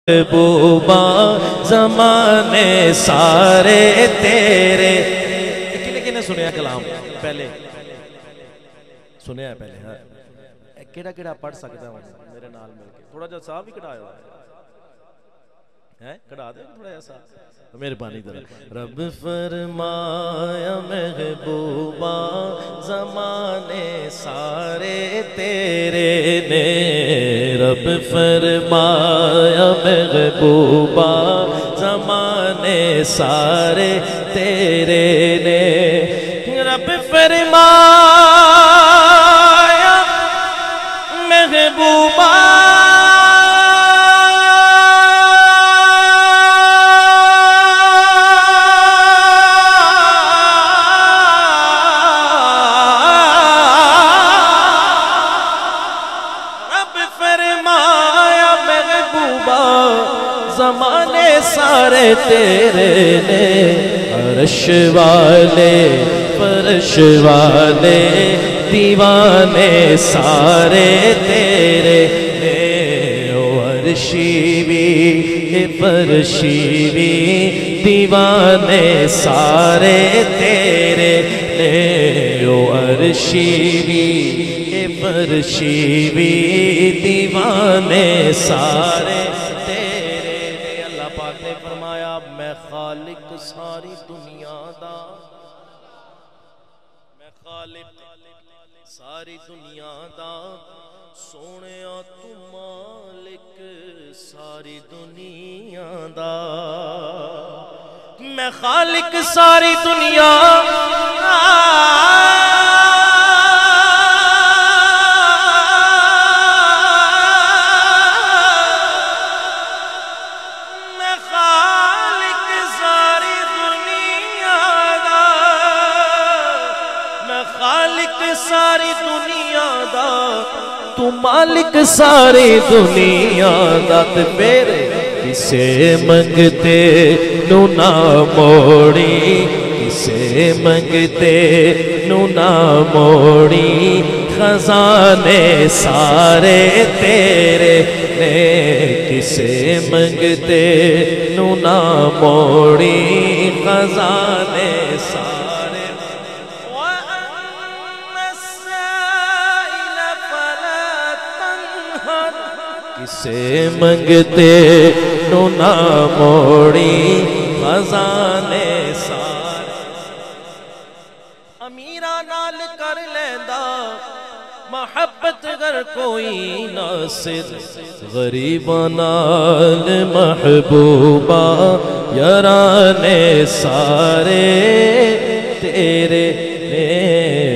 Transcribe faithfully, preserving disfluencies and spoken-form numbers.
محبوبہ زمانے سارے تیرے. کنے کنے سنیا کلام پہلے سنیا ہے پہلے ہاں کیڑا کیڑا پڑھ سکتا ہوں میرے نال مل کے تھوڑا جا صاحب بھی کڑھایا ہوا ہے کڑھا دے تھوڑا ایسا میرے پانی در. رب فرمایا محبوبہ زمانے سارے تیرے نے. رب فرمایا محبوبہ زمانے سارے تیرے نے. رب فرمایا محبوبہ زمانے سارے تیرے نے. عرش والے فرش والے دیوانے سارے تیرے نے. او عرشی بھی فرشی بھی دیوانے سارے تیرے نے. او عرشی بھی فرشی بھی دیوانے سارے فرمایا میں خالق ساری دنیا دا میں خالق ساری دنیا دا سونیا تو مالک ساری دنیا دا. میں خالق ساری دنیا ساری دنیا دا تو مالک ساری دنیا دا. تے پھر کسے منگتے نو نہ موڑی کسے منگتے نو نہ موڑی خزانے سارے تیرے نے. کسے منگتے نو نہ موڑی خزانے سارے کسے منگتے نو نہ موڑی خزانے سارے. امیرہ نال کر لیندہ محبت گر کوئی ناصر غریباں نال محبوبہ یارانے سارے تیرے نے.